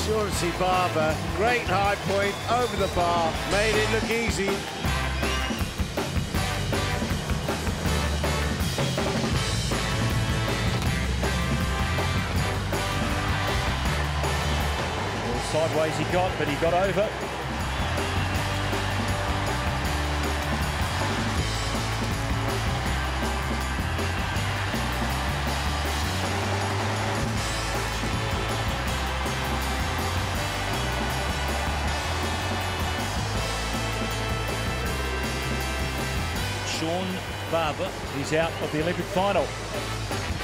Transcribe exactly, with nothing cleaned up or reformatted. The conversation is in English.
Shawnacy Barber, great high point, over the bar, made it look easy. Well, sideways he got, but he got over. Shawn Barber is out of the Olympic final.